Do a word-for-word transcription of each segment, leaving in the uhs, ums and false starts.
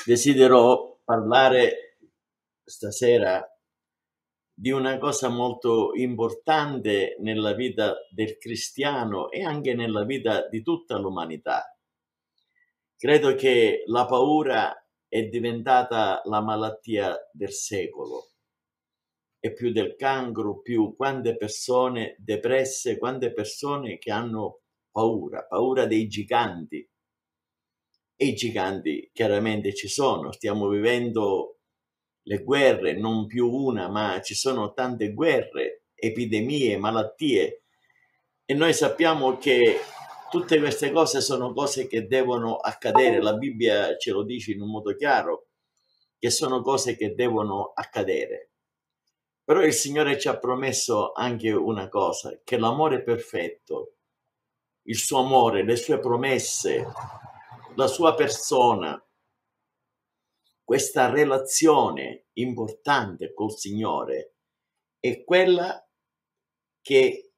Desidero parlare stasera di una cosa molto importante nella vita del cristiano e anche nella vita di tutta l'umanità. Credo che la paura è diventata la malattia del secolo. E più del cancro, più quante persone depresse, quante persone che hanno paura, paura dei giganti. E i giganti chiaramente ci sono, stiamo vivendo le guerre, non più una, ma ci sono tante guerre, epidemie, malattie, e noi sappiamo che tutte queste cose sono cose che devono accadere. La Bibbia ce lo dice in un modo chiaro, che sono cose che devono accadere. Però il Signore ci ha promesso anche una cosa, che l'amore perfetto, il suo amore, le sue promesse, la sua persona, questa relazione importante col Signore è quella che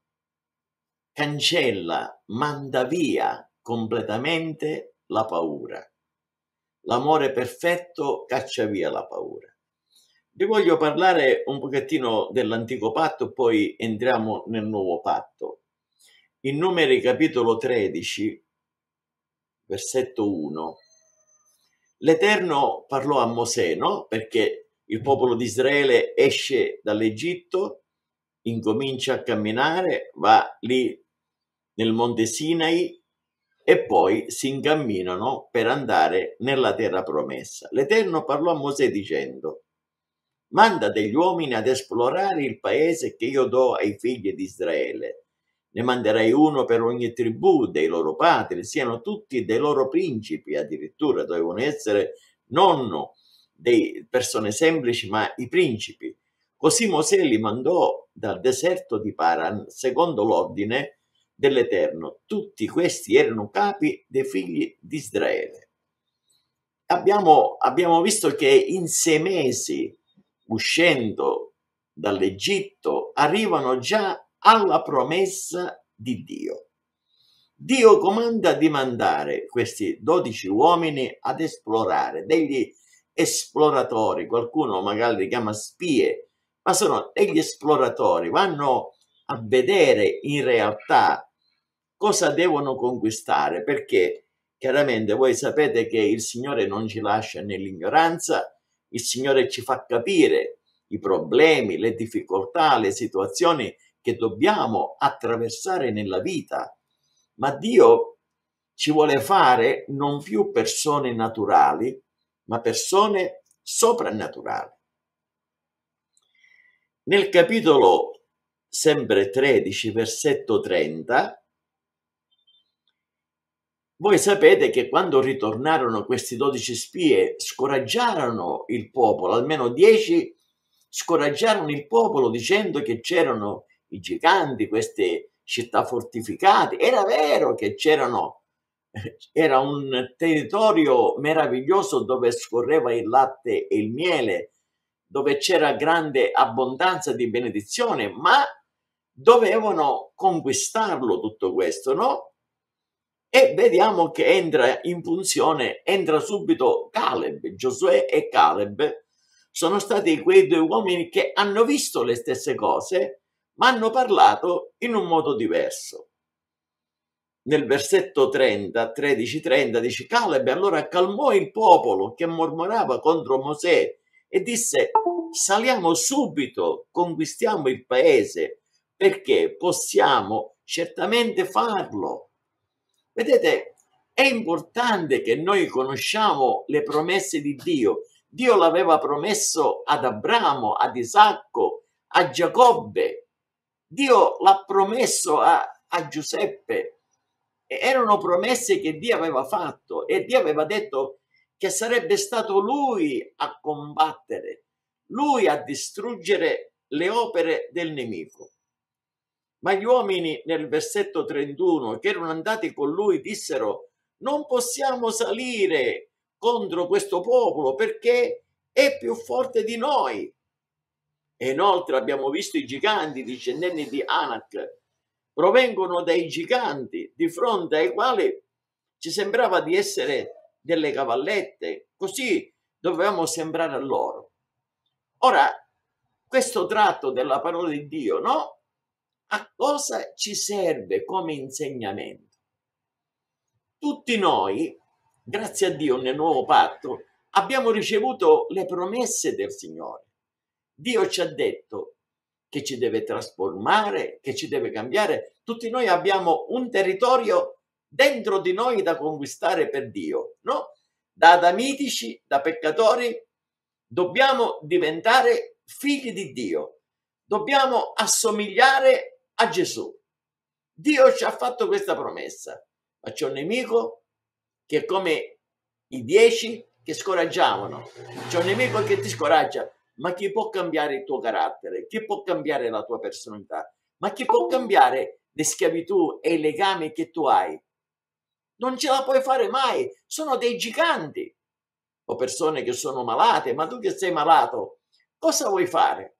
cancella, manda via completamente la paura. L'amore perfetto caccia via la paura. Vi voglio parlare un pochettino dell'antico patto, poi entriamo nel nuovo patto. In Numeri capitolo tredici, versetto uno, l'Eterno parlò a Mosè, no? Perché il popolo di Israele esce dall'Egitto, incomincia a camminare, va lì nel monte Sinai e poi si incamminano per andare nella terra promessa. L'Eterno parlò a Mosè dicendo: manda degli uomini ad esplorare il paese che io do ai figli di Israele. Ne manderai uno per ogni tribù dei loro padri, siano tutti dei loro principi, addirittura dovevano essere non dei persone semplici, ma i principi. Così Mosè li mandò dal deserto di Paran, secondo l'ordine dell'Eterno. Tutti questi erano capi dei figli di Israele. Abbiamo, abbiamo visto che in sei mesi, uscendo dall'Egitto, arrivano già alla promessa di Dio. Dio comanda di mandare questi dodici uomini ad esplorare, degli esploratori, qualcuno magari li chiama spie, ma sono degli esploratori, vanno a vedere in realtà cosa devono conquistare, perché chiaramente voi sapete che il Signore non ci lascia nell'ignoranza, il Signore ci fa capire i problemi, le difficoltà, le situazioni che dobbiamo attraversare nella vita, ma Dio ci vuole fare non più persone naturali, ma persone soprannaturali. Nel capitolo sempre tredici, versetto trenta, voi sapete che quando ritornarono questi dodici spie scoraggiarono il popolo, almeno dieci scoraggiarono il popolo dicendo che c'erano i giganti, queste città fortificate. Era vero che c'erano, era un territorio meraviglioso dove scorreva il latte e il miele, dove c'era grande abbondanza di benedizione, ma dovevano conquistarlo tutto questo, no? E vediamo che entra in funzione, entra subito Caleb. Giosuè e Caleb sono stati quei due uomini che hanno visto le stesse cose, ma hanno parlato in un modo diverso. Nel versetto trenta, tredici trenta dice: Caleb allora calmò il popolo che mormorava contro Mosè e disse: saliamo subito, conquistiamo il paese, perché possiamo certamente farlo. Vedete, è importante che noi conosciamo le promesse di Dio. Dio l'aveva promesso ad Abramo, ad Isacco, a Giacobbe. Dio l'ha promesso a, a Giuseppe. E erano promesse che Dio aveva fatto e Dio aveva detto che sarebbe stato Lui a combattere, Lui a distruggere le opere del nemico. Ma gli uomini nel versetto trentuno che erano andati con lui dissero: non possiamo salire contro questo popolo perché è più forte di noi. E inoltre abbiamo visto i giganti, i discendenti di Anak, provengono dai giganti, di fronte ai quali ci sembrava di essere delle cavallette. Così dovevamo sembrare a loro. Ora, questo tratto della parola di Dio, no? A cosa ci serve come insegnamento? Tutti noi, grazie a Dio, nel nuovo patto, abbiamo ricevuto le promesse del Signore. Dio ci ha detto che ci deve trasformare, che ci deve cambiare. Tutti noi abbiamo un territorio dentro di noi da conquistare per Dio, no? Da adamitici, da peccatori, dobbiamo diventare figli di Dio. Dobbiamo assomigliare a Gesù. Dio ci ha fatto questa promessa, ma c'è un nemico che è come i dieci che scoraggiavano. C'è un nemico che ti scoraggia. Ma chi può cambiare il tuo carattere? Chi può cambiare la tua personalità? Ma chi può cambiare le schiavitù e i legami che tu hai? Non ce la puoi fare mai. Sono dei giganti. O persone che sono malate. Ma tu che sei malato, cosa vuoi fare?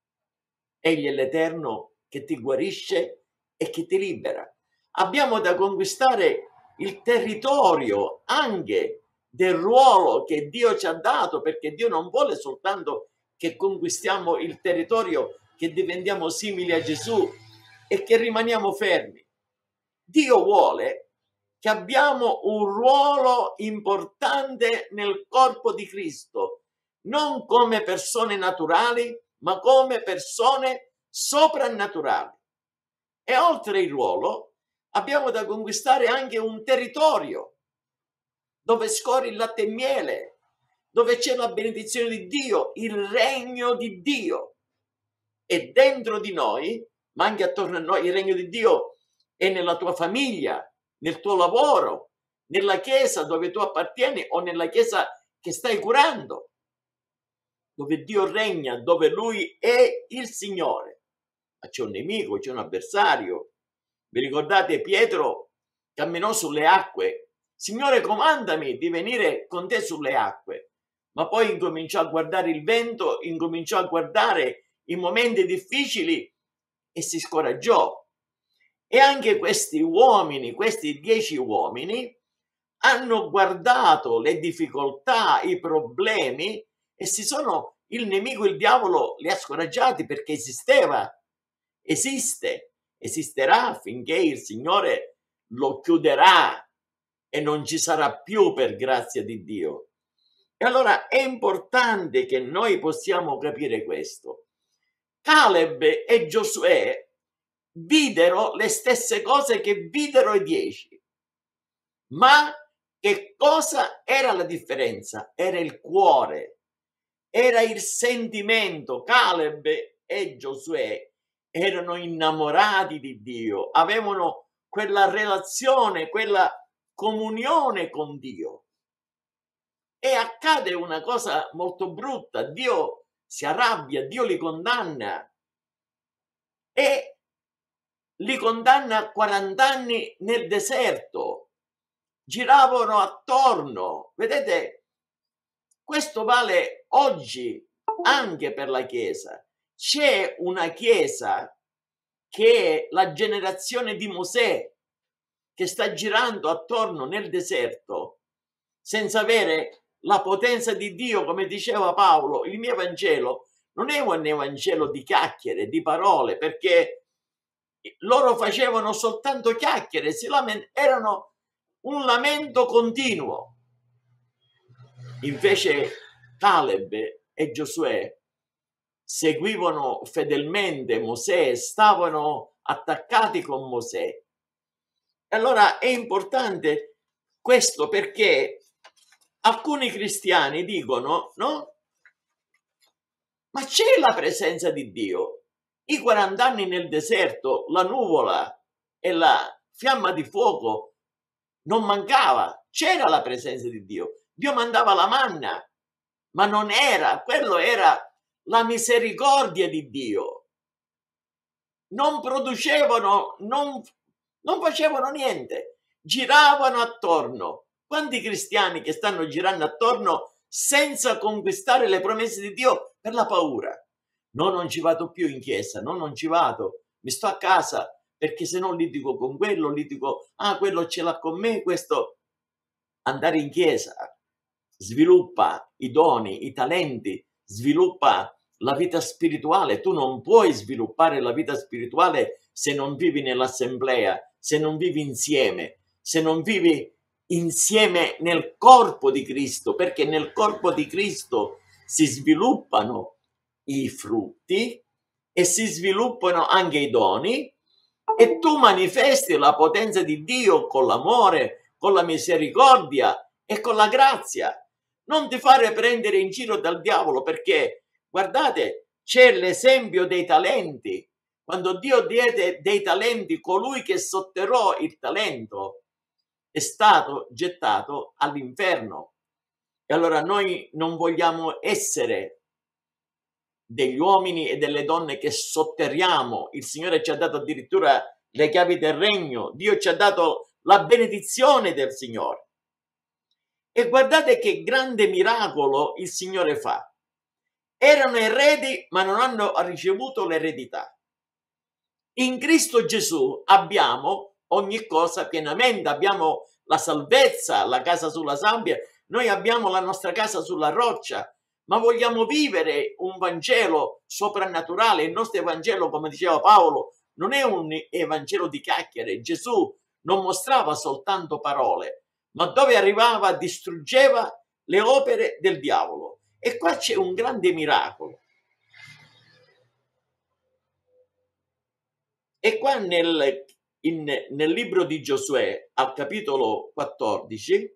Egli è l'Eterno che ti guarisce e che ti libera. Abbiamo da conquistare il territorio anche del ruolo che Dio ci ha dato, perché Dio non vuole soltanto che conquistiamo il territorio, che diventiamo simili a Gesù e che rimaniamo fermi. Dio vuole che abbiamo un ruolo importante nel corpo di Cristo, non come persone naturali, ma come persone soprannaturali. E oltre il ruolo abbiamo da conquistare anche un territorio dove scorre il latte e miele, dove c'è la benedizione di Dio, il regno di Dio. E dentro di noi, ma anche attorno a noi, il regno di Dio è nella tua famiglia, nel tuo lavoro, nella chiesa dove tu appartieni o nella chiesa che stai curando, dove Dio regna, dove Lui è il Signore. Ma c'è un nemico, c'è un avversario. Vi ricordate Pietro camminò sulle acque? Signore, comandami di venire con te sulle acque. Ma poi incominciò a guardare il vento, incominciò a guardare i momenti difficili e si scoraggiò. E anche questi uomini, questi dieci uomini, hanno guardato le difficoltà, i problemi e si sono, il nemico, il diavolo, li ha scoraggiati perché esisteva, esiste, esisterà finché il Signore lo chiuderà e non ci sarà più per grazia di Dio. E allora è importante che noi possiamo capire questo. Caleb e Giosuè videro le stesse cose che videro i dieci, ma che cosa era la differenza? Era il cuore, era il sentimento. Caleb e Giosuè erano innamorati di Dio, avevano quella relazione, quella comunione con Dio. E accade una cosa molto brutta, Dio si arrabbia, Dio li condanna e li condanna a quaranta anni nel deserto. Giravano attorno. Vedete, questo vale oggi anche per la Chiesa. C'è una Chiesa che è la generazione di Mosè, che sta girando attorno nel deserto senza avere la potenza di Dio. Come diceva Paolo, il mio Vangelo non è un Evangelo di chiacchiere, di parole, perché loro facevano soltanto chiacchiere, si lament- erano un lamento continuo. Invece Caleb e Giosuè seguivano fedelmente Mosè, stavano attaccati con Mosè. E allora è importante questo, perché alcuni cristiani dicono, no? Ma c'è la presenza di Dio. I quaranta anni nel deserto, la nuvola e la fiamma di fuoco non mancava. C'era la presenza di Dio. Dio mandava la manna, ma non era, quello era la misericordia di Dio. Non producevano, non, non facevano niente, giravano attorno. Quanti cristiani che stanno girando attorno senza conquistare le promesse di Dio per la paura? No, non ci vado più in chiesa, no, non ci vado, mi sto a casa, perché se no litigo con quello, litigo, ah, quello ce l'ha con me, questo. Andare in chiesa sviluppa i doni, i talenti, sviluppa la vita spirituale. Tu non puoi sviluppare la vita spirituale se non vivi nell'assemblea, se non vivi insieme, se non vivi insieme nel corpo di Cristo, perché nel corpo di Cristo si sviluppano i frutti e si sviluppano anche i doni, e tu manifesti la potenza di Dio con l'amore, con la misericordia e con la grazia. Non ti fare prendere in giro dal diavolo, perché guardate, c'è l'esempio dei talenti. Quando Dio diede dei talenti, colui che sotterrò il talento è stato gettato all'inferno. E allora noi non vogliamo essere degli uomini e delle donne che sotterriamo. Il Signore ci ha dato addirittura le chiavi del regno. Dio ci ha dato la benedizione del Signore. E guardate che grande miracolo il Signore fa. Erano eredi, ma non hanno ricevuto l'eredità. In Cristo Gesù abbiamo ogni cosa pienamente, abbiamo la salvezza, la casa sulla sabbia, noi abbiamo la nostra casa sulla roccia, ma vogliamo vivere un Vangelo soprannaturale. Il nostro Evangelo, come diceva Paolo, non è un Evangelo di chiacchiere. Gesù non mostrava soltanto parole, ma dove arrivava distruggeva le opere del diavolo. E qua c'è un grande miracolo. E qua nel, in, nel libro di Giosuè, al capitolo quattordici,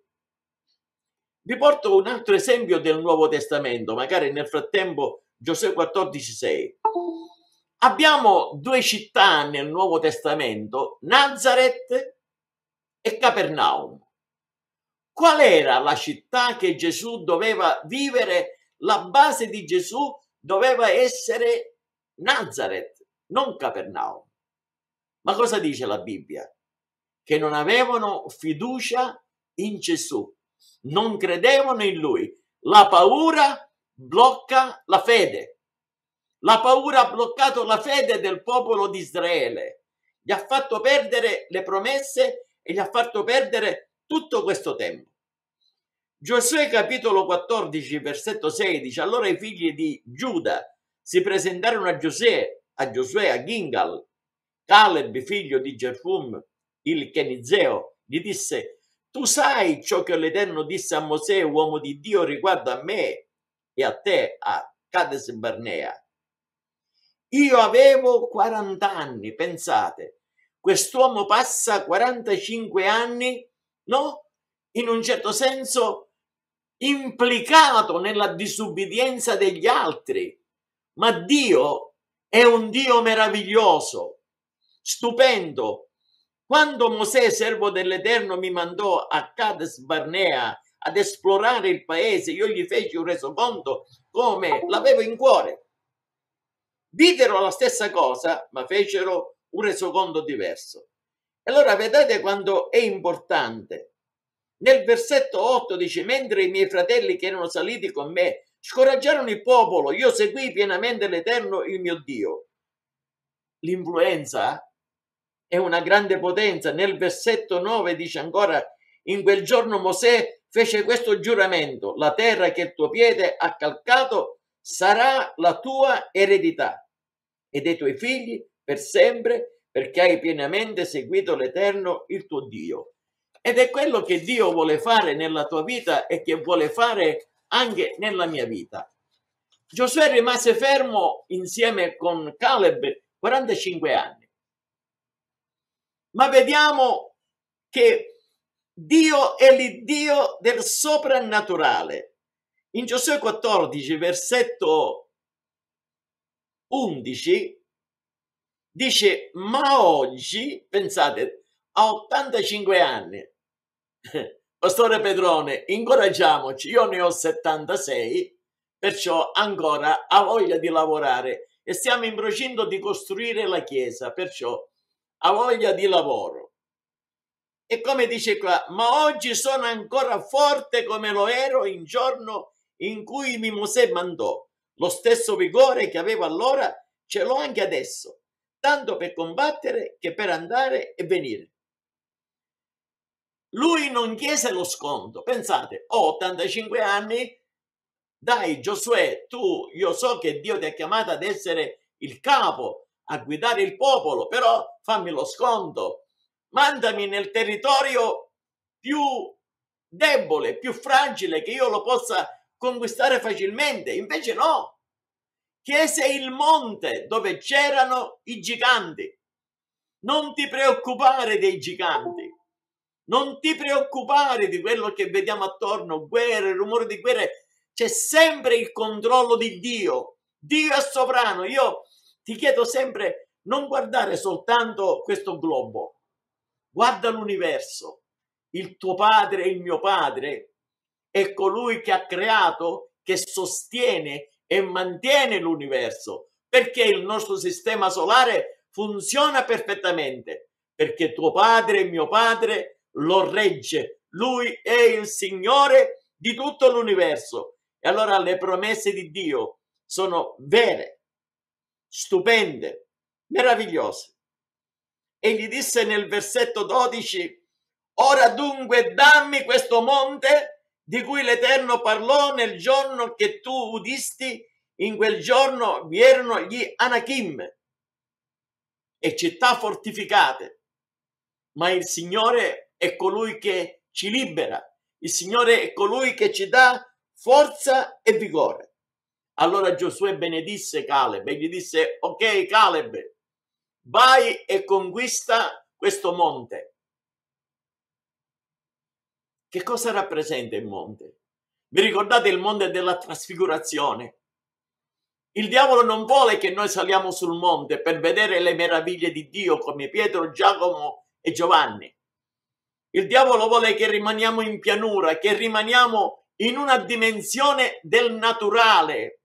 vi porto un altro esempio del Nuovo Testamento, magari nel frattempo Giosuè quattordici sei. Abbiamo due città nel Nuovo Testamento, Nazaret e Capernaum. Qual era la città che Gesù doveva vivere? La base di Gesù doveva essere Nazaret, non Capernaum. Ma cosa dice la Bibbia? Che non avevano fiducia in Gesù, non credevano in Lui. La paura blocca la fede. La paura ha bloccato la fede del popolo di Israele. Gli ha fatto perdere le promesse e gli ha fatto perdere tutto questo tempo. Giosuè capitolo quattordici versetto sedici. Allora i figli di Giuda si presentarono a Giosuè, a Giosuè a Gilgal. Caleb, figlio di Jefum, il Kenizeo, gli disse: tu sai ciò che l'Eterno disse a Mosè, uomo di Dio, riguardo a me e a te, a Cades Barnea. Io avevo quaranta anni, pensate, quest'uomo passa quarantacinque anni, no? In un certo senso implicato nella disubbidienza degli altri, ma Dio è un Dio meraviglioso, stupendo. Quando Mosè, servo dell'Eterno, mi mandò a Cades Barnea ad esplorare il paese, io gli feci un resoconto come l'avevo in cuore. Videro la stessa cosa, ma fecero un resoconto diverso. Allora vedete quando è importante. Nel versetto otto dice: mentre i miei fratelli che erano saliti con me scoraggiarono il popolo, io seguii pienamente l'Eterno, il mio Dio. L'influenza è una grande potenza. Nel versetto nove dice ancora: in quel giorno Mosè fece questo giuramento: la terra che il tuo piede ha calcato sarà la tua eredità e dei tuoi figli per sempre, perché hai pienamente seguito l'Eterno il tuo Dio. Ed è quello che Dio vuole fare nella tua vita e che vuole fare anche nella mia vita. Giosuè rimase fermo insieme con Caleb quarantacinque anni. Ma vediamo che Dio è l'Iddio del soprannaturale. In Giosuè quattordici, versetto undici, dice: ma oggi, pensate, a ottantacinque anni, Pastore Pedrone, incoraggiamoci, io ne ho settantasei, perciò ancora ha voglia di lavorare e stiamo in procinto di costruire la chiesa, perciò ha voglia di lavoro. E come dice qua: ma oggi sono ancora forte come lo ero in giorno in cui mi Mosè mandò. Lo stesso vigore che avevo allora ce l'ho anche adesso, tanto per combattere che per andare e venire. Lui non chiese lo sconto. Pensate, ho ottantacinque anni, dai Giosuè, tu, io so che Dio ti ha chiamato ad essere il capo, a guidare il popolo, però fammi lo sconto, mandami nel territorio più debole, più fragile, che io lo possa conquistare facilmente. Invece no, chiese il monte dove c'erano i giganti. Non ti preoccupare dei giganti, non ti preoccupare di quello che vediamo attorno, guerre, rumore di guerre. C'è sempre il controllo di Dio. Dio è sovrano. Io ti chiedo sempre, non guardare soltanto questo globo, guarda l'universo. Il tuo padre e il mio padre è colui che ha creato, che sostiene e mantiene l'universo, perché il nostro sistema solare funziona perfettamente, perché tuo padre e mio padre lo regge. Lui è il Signore di tutto l'universo. E allora le promesse di Dio sono vere, stupende, meravigliose. E gli disse nel versetto dodici: ora dunque dammi questo monte di cui l'Eterno parlò nel giorno che tu udisti. In quel giorno vi erano gli Anakim e città fortificate, ma il Signore è colui che ci libera, il Signore è colui che ci dà forza e vigore. Allora Giosuè benedisse Caleb e gli disse: ok Caleb, vai e conquista questo monte. Che cosa rappresenta il monte? Vi ricordate il monte della trasfigurazione? Il diavolo non vuole che noi saliamo sul monte per vedere le meraviglie di Dio come Pietro, Giacomo e Giovanni. Il diavolo vuole che rimaniamo in pianura, che rimaniamo in una dimensione del naturale,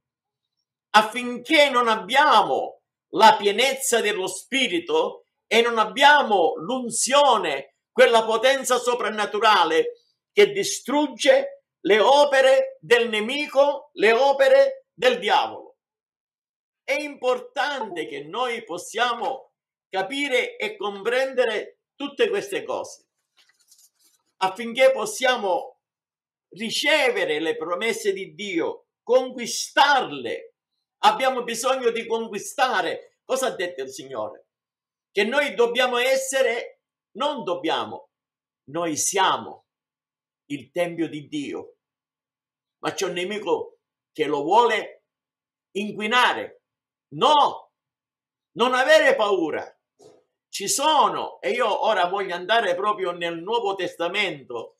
affinché non abbiamo la pienezza dello Spirito e non abbiamo l'unzione, quella potenza soprannaturale che distrugge le opere del nemico, le opere del diavolo. È importante che noi possiamo capire e comprendere tutte queste cose, affinché possiamo ricevere le promesse di Dio, conquistarle. Abbiamo bisogno di conquistare. Cosa ha detto il Signore? Che noi dobbiamo essere, non dobbiamo, noi siamo il Tempio di Dio. Ma c'è un nemico che lo vuole inquinare. No, non avere paura. Ci sono, e io ora voglio andare proprio nel Nuovo Testamento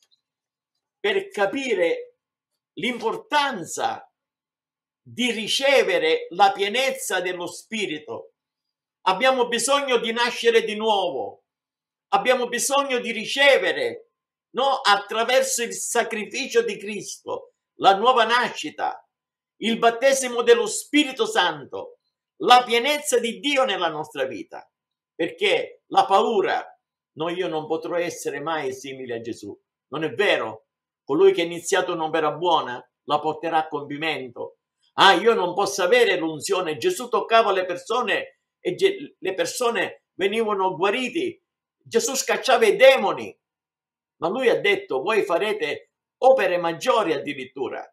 per capire l'importanza di ricevere la pienezza dello Spirito. Abbiamo bisogno di nascere di nuovo, abbiamo bisogno di ricevere, no, attraverso il sacrificio di Cristo, la nuova nascita, il battesimo dello Spirito Santo, la pienezza di Dio nella nostra vita, perché la paura, no, io non potrò essere mai simile a Gesù. Non è vero? Colui che ha iniziato un'opera buona la porterà a compimento. Ah, io non posso avere l'unzione. Gesù toccava le persone e le persone venivano guariti. Gesù scacciava i demoni, ma lui ha detto: voi farete opere maggiori addirittura,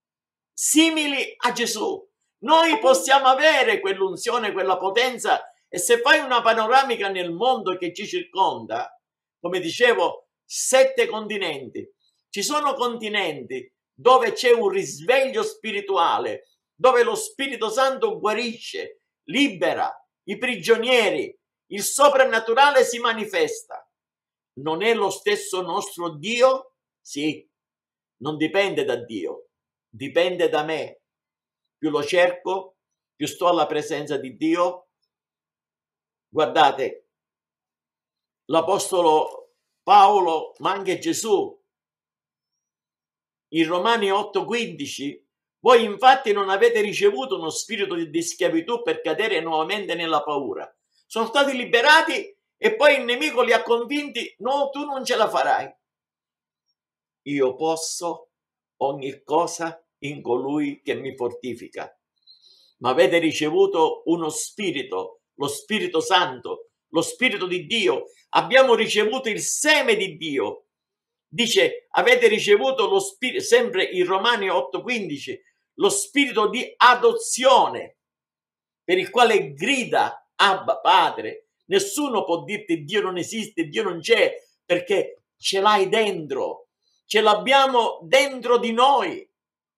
simili a Gesù. Noi possiamo avere quell'unzione, quella potenza, e se fai una panoramica nel mondo che ci circonda, come dicevo, sette continenti. Ci sono continenti dove c'è un risveglio spirituale, dove lo Spirito Santo guarisce, libera i prigionieri, il soprannaturale si manifesta. Non è lo stesso nostro Dio? Sì, non dipende da Dio, dipende da me. Più lo cerco, più sto alla presenza di Dio. Guardate, l'Apostolo Paolo, ma anche Gesù, in Romani otto quindici, voi infatti non avete ricevuto uno spirito di schiavitù per cadere nuovamente nella paura. Sono stati liberati e poi il nemico li ha convinti: no, tu non ce la farai. Io posso ogni cosa in colui che mi fortifica. Ma avete ricevuto uno spirito, lo Spirito Santo, lo Spirito di Dio. Abbiamo ricevuto il seme di Dio, dice avete ricevuto lo spirito, sempre in Romani otto quindici, lo spirito di adozione per il quale grida Abba Padre. Nessuno può dirti Dio non esiste, Dio non c'è, perché ce l'hai dentro, ce l'abbiamo dentro di noi.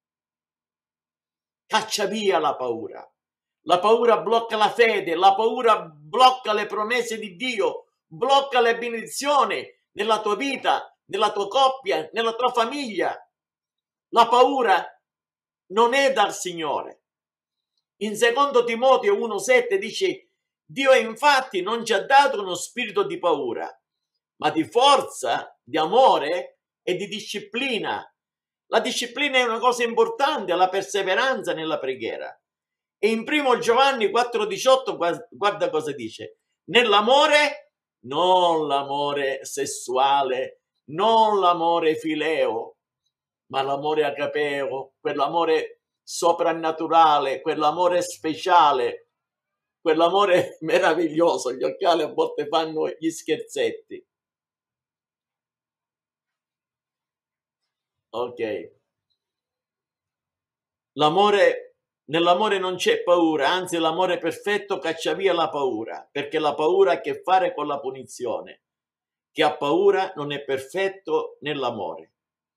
Caccia via la paura. La paura blocca la fede, la paura blocca le promesse di Dio, blocca le benedizioni nella tua vita, nella tua coppia, nella tua famiglia. La paura non è dal Signore. In secondo Timoteo uno sette dice: Dio infatti non ci ha dato uno spirito di paura, ma di forza, di amore e di disciplina. La disciplina è una cosa importante, la perseveranza nella preghiera. E in primo Giovanni quattro diciotto guarda cosa dice: nell'amore, non l'amore sessuale, non l'amore fileo, ma l'amore agapeo, quell'amore soprannaturale, quell'amore speciale, quell'amore meraviglioso. Gli occhiali a volte fanno gli scherzetti. Ok. L'amore, nell'amore non c'è paura, anzi l'amore perfetto caccia via la paura, perché la paura ha a che fare con la punizione. Chi ha paura non è perfetto nell'amore.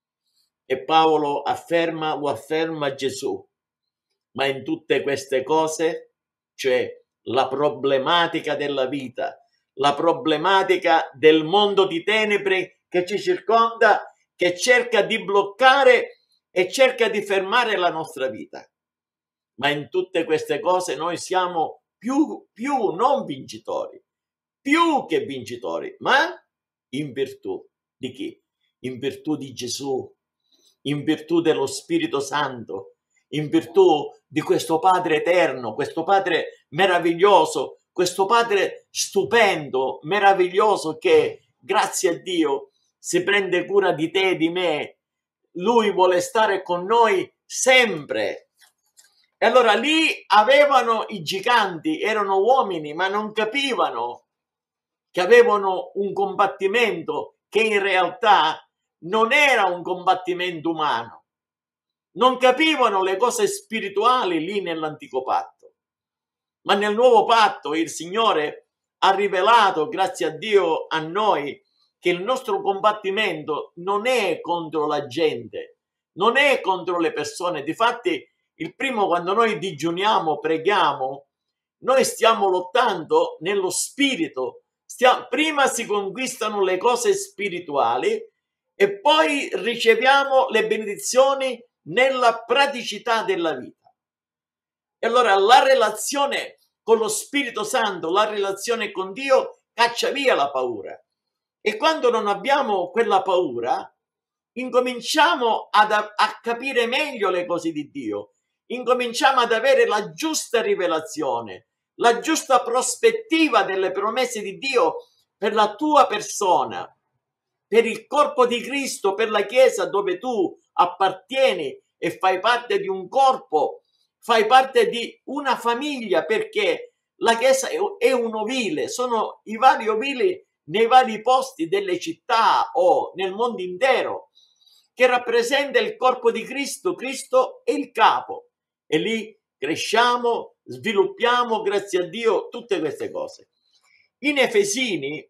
E Paolo afferma, lo afferma Gesù. Ma in tutte queste cose, cioè la problematica della vita, la problematica del mondo di tenebre che ci circonda, che cerca di bloccare e cerca di fermare la nostra vita. Ma in tutte queste cose noi siamo più, più non vincitori, più che vincitori, ma in virtù di chi? In virtù di Gesù, in virtù dello Spirito Santo, in virtù di questo Padre eterno, questo Padre meraviglioso, questo Padre stupendo, meraviglioso, che grazie a Dio si prende cura di te e di me. Lui vuole stare con noi sempre. E allora lì avevano i giganti, erano uomini, ma non capivano che avevano un combattimento che in realtà non era un combattimento umano. Non capivano le cose spirituali lì nell'antico patto. Ma nel nuovo patto il Signore ha rivelato, grazie a Dio, a noi, che il nostro combattimento non è contro la gente, non è contro le persone. Difatti, il primo, quando noi digiuniamo, preghiamo, noi stiamo lottando nello spirito. Stiamo, prima si conquistano le cose spirituali e poi riceviamo le benedizioni nella praticità della vita. E allora la relazione con lo Spirito Santo, la relazione con Dio caccia via la paura. E quando non abbiamo quella paura, incominciamo ad a, a capire meglio le cose di Dio, incominciamo ad avere la giusta rivelazione, la giusta prospettiva delle promesse di Dio per la tua persona, per il corpo di Cristo, per la Chiesa dove tu appartieni e fai parte di un corpo, fai parte di una famiglia, perché la Chiesa è un ovile, sono i vari ovili nei vari posti delle città o nel mondo intero, che rappresenta il corpo di Cristo. Cristo è il capo e lì cresciamo, sviluppiamo, grazie a Dio, tutte queste cose. In Efesini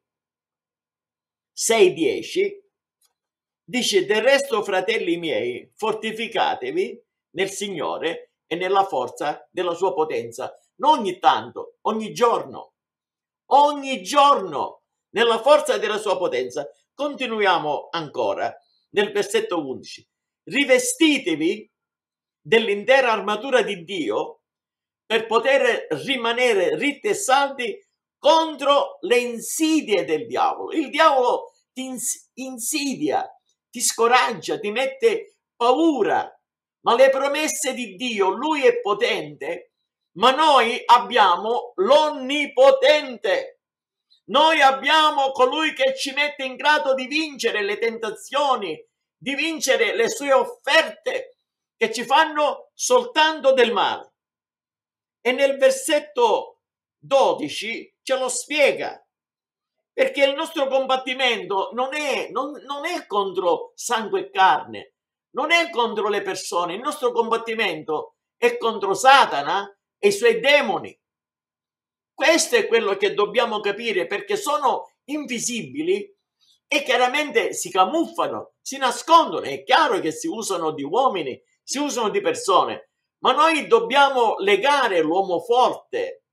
sei dieci dice: del resto, fratelli miei, fortificatevi nel Signore e nella forza della sua potenza. Non ogni tanto, ogni giorno, ogni giorno, nella forza della sua potenza. Continuiamo ancora nel versetto undici. Rivestitevi dell'intera armatura di Dio per poter rimanere ritti e saldi contro le insidie del diavolo. Il diavolo ti insidia, ti scoraggia, ti mette paura, ma le promesse di Dio, lui è potente, ma noi abbiamo l'Onnipotente. Noi abbiamo colui che ci mette in grado di vincere le tentazioni, di vincere le sue offerte che ci fanno soltanto del male. E nel versetto dodici ce lo spiega. perché il nostro combattimento non è, non, non è contro sangue e carne, non è contro le persone, il nostro combattimento è contro Satana e i suoi demoni. Questo è quello che dobbiamo capire, perché sono invisibili e chiaramente si camuffano, si nascondono. È chiaro che si usano di uomini, si usano di persone, ma noi dobbiamo legare l'uomo forte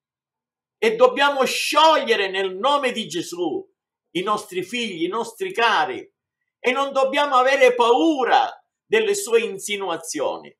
e dobbiamo sciogliere nel nome di Gesù i nostri figli, i nostri cari, e non dobbiamo avere paura delle sue insinuazioni.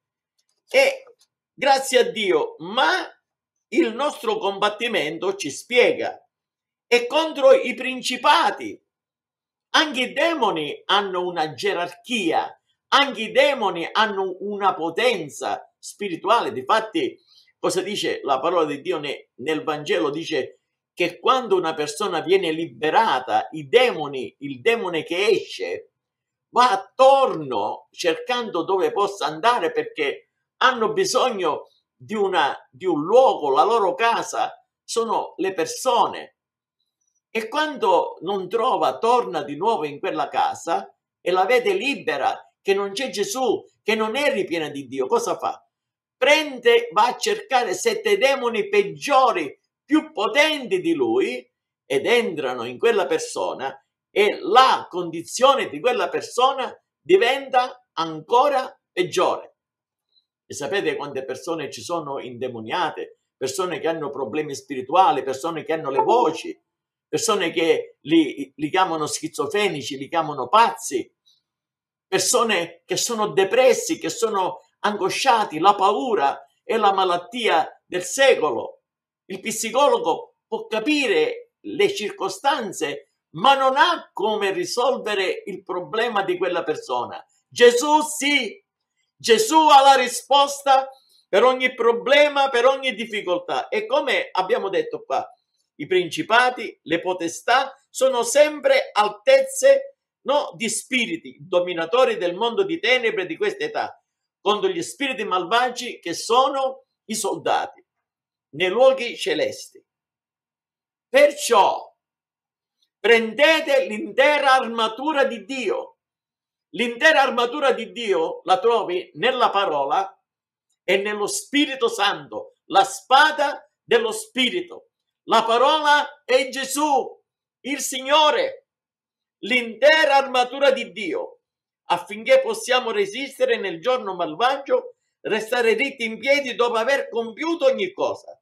E grazie a Dio, ma il nostro combattimento ci spiega, è contro i principati. Anche i demoni hanno una gerarchia, anche i demoni hanno una potenza spirituale. Difatti, cosa dice la parola di Dio nel Vangelo? Dice che quando una persona viene liberata, i demoni, il demone che esce, va attorno cercando dove possa andare, perché hanno bisogno di, una, di un luogo, la loro casa sono le persone. E quando non trova, torna di nuovo in quella casa e la vede libera, che non c'è Gesù, che non è ripiena di Dio. Cosa fa? Prende, va a cercare sette demoni peggiori, più potenti di lui, ed entrano in quella persona, e la condizione di quella persona diventa ancora peggiore. E sapete quante persone ci sono indemoniate? Persone che hanno problemi spirituali, persone che hanno le voci, persone che li, li chiamano schizofrenici, li chiamano pazzi, persone che sono depressi, che sono angosciati. La paura è la malattia del secolo. Il psicologo può capire le circostanze, ma non ha come risolvere il problema di quella persona. Gesù sì, Gesù ha la risposta per ogni problema, per ogni difficoltà. E come abbiamo detto qua, i principati, le potestà sono sempre altezze, no, di spiriti, dominatori del mondo di tenebre di questa età, contro gli spiriti malvagi che sono i soldati nei luoghi celesti. Perciò prendete l'intera armatura di Dio. L'intera armatura di Dio la trovi nella parola e nello Spirito Santo, la spada dello Spirito. La parola è Gesù, il Signore, l'intera armatura di Dio, affinché possiamo resistere nel giorno malvagio, restare ritti in piedi dopo aver compiuto ogni cosa.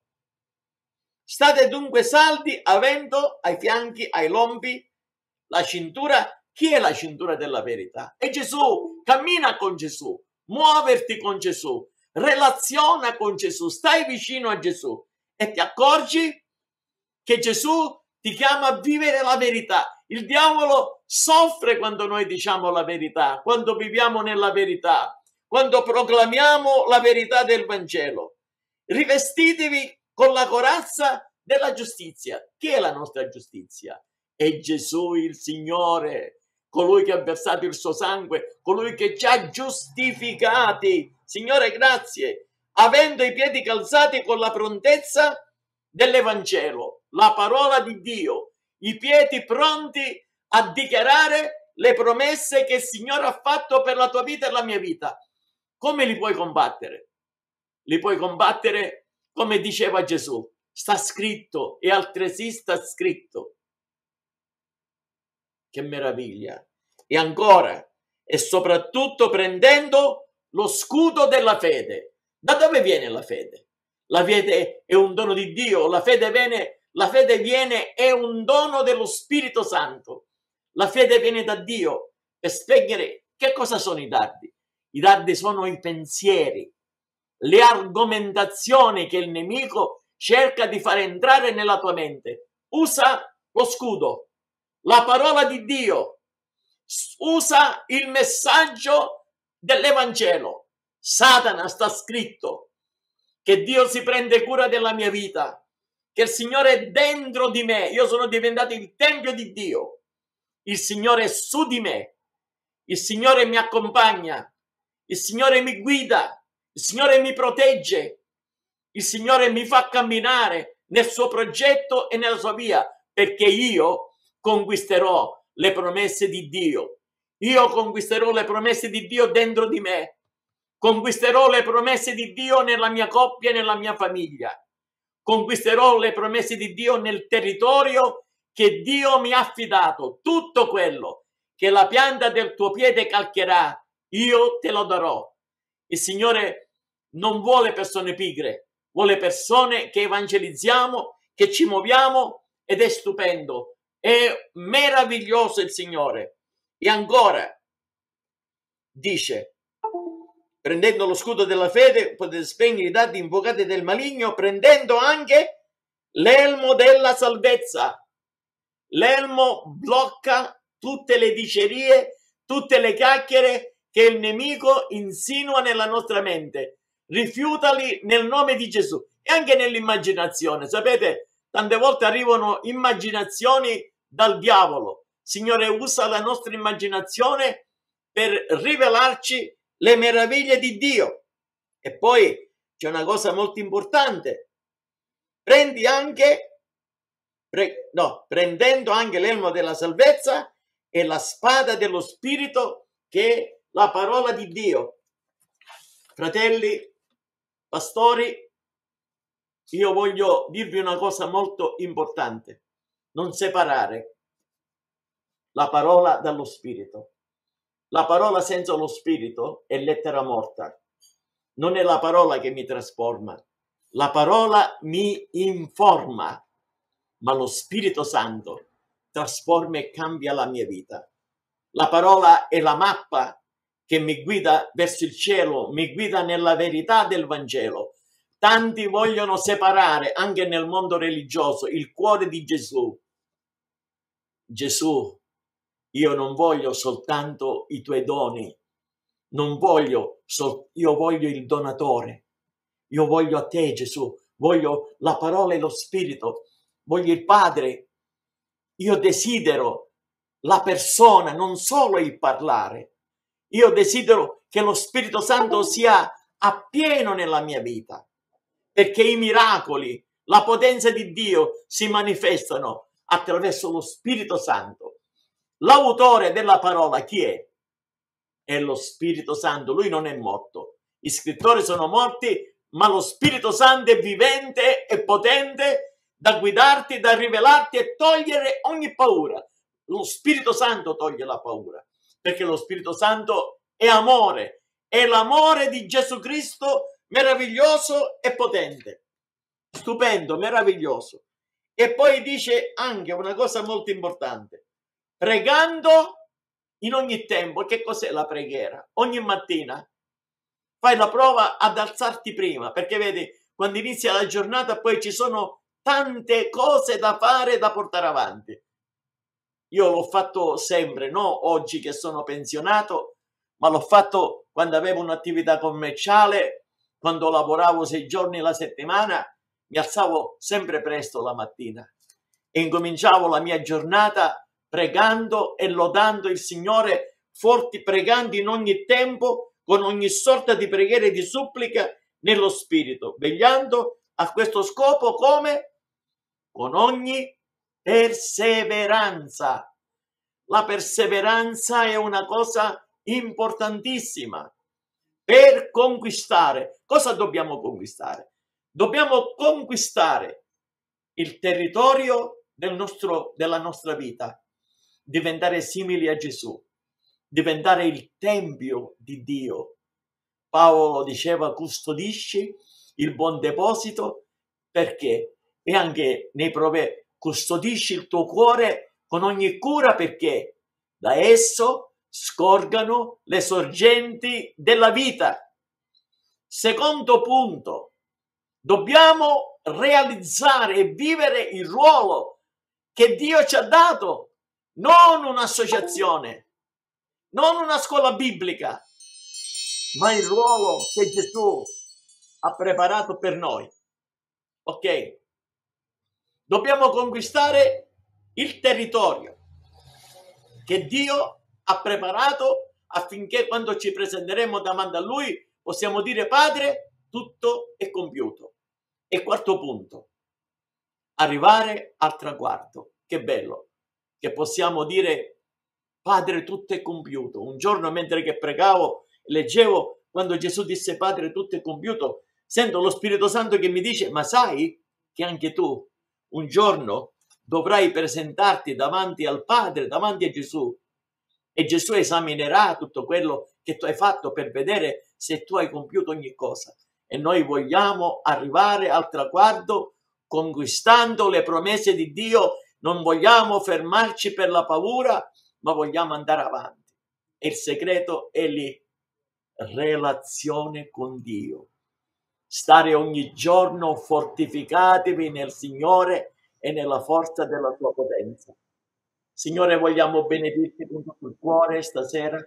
State dunque saldi, avendo ai fianchi, ai lombi, la cintura. Chi è la cintura della verità? È Gesù. Cammina con Gesù, muoverti con Gesù, relaziona con Gesù, stai vicino a Gesù e ti accorgi che Gesù ti chiama a vivere la verità. Il diavolo soffre quando noi diciamo la verità, quando viviamo nella verità, quando proclamiamo la verità del Vangelo. Rivestitevi con la corazza della giustizia. Chi è la nostra giustizia? È Gesù il Signore, colui che ha versato il suo sangue, colui che ci ha giustificati. Signore, grazie, avendo i piedi calzati con la prontezza dell'Evangelo, la parola di Dio, i piedi pronti a dichiarare le promesse che il Signore ha fatto per la tua vita e la mia vita. Come li puoi combattere? Li puoi combattere come diceva Gesù, sta scritto e altresì sta scritto. Che meraviglia! E ancora, e soprattutto prendendo lo scudo della fede. Da dove viene la fede? La fede è un dono di Dio, la fede viene, la fede viene, è un dono dello Spirito Santo. La fede viene da Dio per spegnere. Che cosa sono i dardi? I dardi sono i pensieri, le argomentazioni che il nemico cerca di far entrare nella tua mente. Usa lo scudo, la parola di Dio, usa il messaggio dell'Evangelo. Satana, sta scritto che Dio si prende cura della mia vita, che il Signore è dentro di me, io sono diventato il Tempio di Dio, il Signore è su di me, il Signore mi accompagna, il Signore mi guida, il Signore mi protegge, il Signore mi fa camminare nel suo progetto e nella sua via, perché io conquisterò le promesse di Dio. Io conquisterò le promesse di Dio dentro di me. Conquisterò le promesse di Dio nella mia coppia e nella mia famiglia. Conquisterò le promesse di Dio nel territorio che Dio mi ha affidato. Tutto quello che la pianta del tuo piede calcherà, io te lo darò. Il Signore non vuole persone pigre, vuole persone che evangelizziamo, che ci muoviamo, ed è stupendo, è meraviglioso il Signore. E ancora dice: prendendo lo scudo della fede potete spegnere i dardi invocati del maligno, prendendo anche l'elmo della salvezza. L'elmo blocca tutte le dicerie, tutte le chiacchiere che il nemico insinua nella nostra mente. Rifiutali nel nome di Gesù. E anche nell'immaginazione, sapete, tante volte arrivano immaginazioni dal diavolo. Signore, usa la nostra immaginazione per rivelarci le meraviglie di Dio. E poi c'è una cosa molto importante: prendi anche pre, no, prendendo anche l'elmo della salvezza e la spada dello Spirito, che è la parola di Dio. Fratelli, pastori, io voglio dirvi una cosa molto importante: non separare la parola dallo Spirito. La parola senza lo Spirito è lettera morta. Non è la parola che mi trasforma, la parola mi informa, ma lo Spirito Santo trasforma e cambia la mia vita. La parola è la mappa che mi guida verso il cielo, mi guida nella verità del Vangelo. Tanti vogliono separare, anche nel mondo religioso, il cuore di Gesù. Gesù, io non voglio soltanto i tuoi doni, non voglio, sol- io voglio il donatore, io voglio a te, Gesù, voglio la parola e lo Spirito, voglio il Padre, io desidero la persona, non solo il parlare, io desidero che lo Spirito Santo sia appieno nella mia vita, perché i miracoli, la potenza di Dio si manifestano attraverso lo Spirito Santo. L'autore della parola chi è? È lo Spirito Santo. Lui non è morto. Gli scrittori sono morti, ma lo Spirito Santo è vivente e potente da guidarti, da rivelarti e togliere ogni paura. Lo Spirito Santo toglie la paura, perché lo Spirito Santo è amore, è l'amore di Gesù Cristo, meraviglioso e potente, stupendo, meraviglioso. E poi dice anche una cosa molto importante: pregando in ogni tempo. Che cos'è la preghiera? Ogni mattina fai la prova ad alzarti prima, perché vedi, quando inizia la giornata poi ci sono tante cose da fare e da portare avanti. Io l'ho fatto sempre, no oggi che sono pensionato, ma l'ho fatto quando avevo un'attività commerciale, quando lavoravo sei giorni alla settimana, mi alzavo sempre presto la mattina e incominciavo la mia giornata pregando e lodando il Signore, forti pregando in ogni tempo, con ogni sorta di preghiera e di supplica nello Spirito, vegliando a questo scopo come? Con ogni perseveranza. La perseveranza è una cosa importantissima per conquistare. Cosa dobbiamo conquistare? Dobbiamo conquistare il territorio del nostro, della nostra vita, diventare simili a Gesù, diventare il tempio di Dio. Paolo diceva: custodisci il buon deposito, perché? E anche nei proverbi: custodisci il tuo cuore con ogni cura, perché da esso scorgano le sorgenti della vita. Secondo punto, dobbiamo realizzare e vivere il ruolo che Dio ci ha dato, non un'associazione, non una scuola biblica, ma il ruolo che Gesù ha preparato per noi. Ok? Dobbiamo conquistare il territorio che Dio ha preparato affinché quando ci presenteremo davanti a Lui possiamo dire: Padre, tutto è compiuto. E quarto punto, arrivare al traguardo. Che bello! che possiamo dire: Padre, tutto è compiuto. Un giorno, mentre che pregavo, leggevo quando Gesù disse Padre, tutto è compiuto, sento lo Spirito Santo che mi dice: ma sai che anche tu un giorno dovrai presentarti davanti al Padre, davanti a Gesù, e Gesù esaminerà tutto quello che tu hai fatto per vedere se tu hai compiuto ogni cosa. E noi vogliamo arrivare al traguardo conquistando le promesse di Dio, non vogliamo fermarci per la paura, ma vogliamo andare avanti. E il segreto è lì: relazione con Dio. Stare ogni giorno fortificatevi nel Signore e nella forza della sua potenza. Signore, vogliamo benedirti con tutto il cuore stasera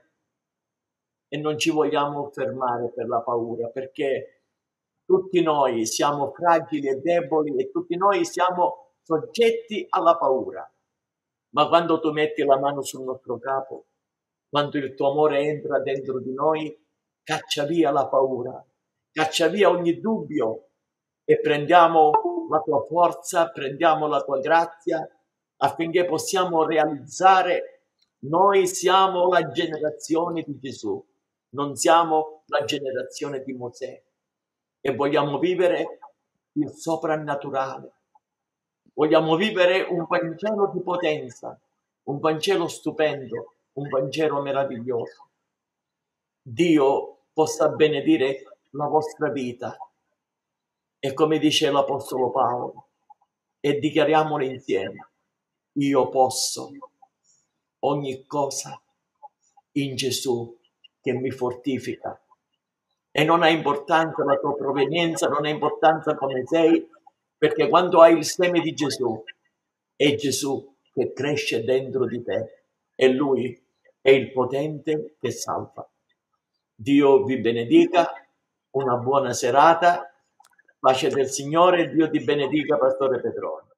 e non ci vogliamo fermare per la paura, perché tutti noi siamo fragili e deboli e tutti noi siamo soggetti alla paura. Ma quando tu metti la mano sul nostro capo, quando il tuo amore entra dentro di noi, caccia via la paura, caccia via ogni dubbio e prendiamo la tua forza, prendiamo la tua grazia affinché possiamo realizzare: noi siamo la generazione di Gesù, non siamo la generazione di Mosè, e vogliamo vivere il soprannaturale. Vogliamo vivere un Vangelo di potenza, un Vangelo stupendo, un Vangelo meraviglioso. Dio possa benedire la vostra vita. E come dice l'Apostolo Paolo, e dichiariamolo insieme: io posso ogni cosa in Gesù che mi fortifica. E non ha importanza la tua provenienza, non ha importanza come sei, perché quando hai il seme di Gesù, è Gesù che cresce dentro di te e Lui è il potente che salva. Dio vi benedica, una buona serata, pace del Signore, Dio ti benedica, Pastore Petrone.